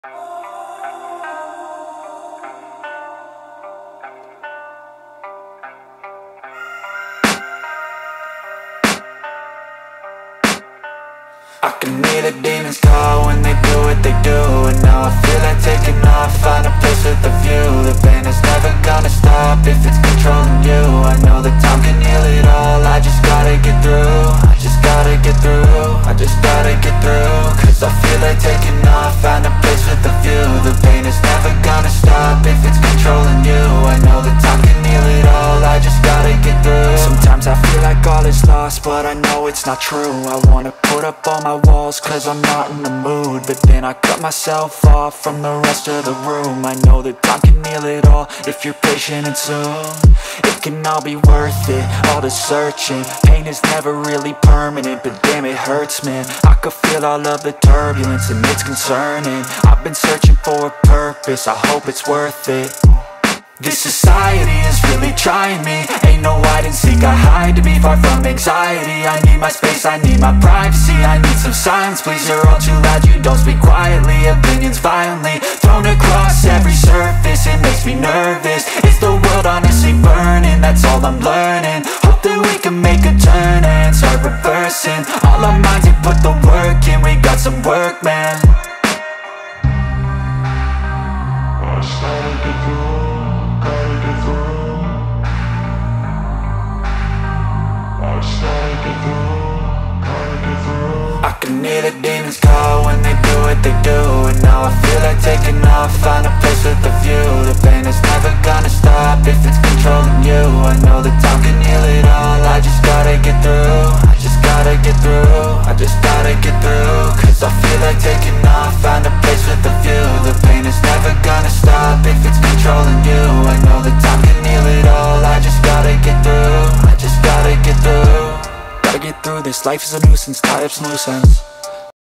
I can hear the demons call when they do what they do. And now I feel like taking off, find a place with a view. The pain is never gonna stop if it's controlling you. I know that time can heal it all, I just gotta get through. I just gotta get through, I just gotta get through. Cause I feel like taking off, find a place with a view. The pain is never gonna stop if it's controlling you. I know that time can heal it all, I just gotta get through. Sometimes I feel like all is lost, but I know it's not true. I wanna put up all my walls cause I'm not in the mood, but then I cut myself off from the rest of the room. I know that time can heal it all if you're patient and soon it can all be worth it, all the searching. Pain is never really permanent, but damn it hurts, man. I could feel all of the turbulence and it's concerning. I've been searching for a purpose, I hope it's worth it. This society is really trying me. Ain't no hide and seek, I hide to be far from anxiety. I need my space, I need my privacy. I need some silence, please, you're all too loud. You don't speak quietly, opinions violently thrown across every surface. It makes me nervous, is the world honestly burning? That's all I'm learning. Hope that we can make a turn and start reversing all our minds and put the work in. We got some work, man. I just gotta get through. I can hear the demons call when they do what they do. And now I feel like taking off, find a place with a view. The pain is never gonna stop if it's controlling you. I know that time can heal it all, I just gotta get through. I just gotta get through, I just gotta get through. Cause I feel like taking off, find a place with a view. The pain is never gonna stop if it's controlling you. I know that time can heal it all, I just gotta get through. I just gotta get through. Gotta get through this, life is a nuisance, tie up some loose ends.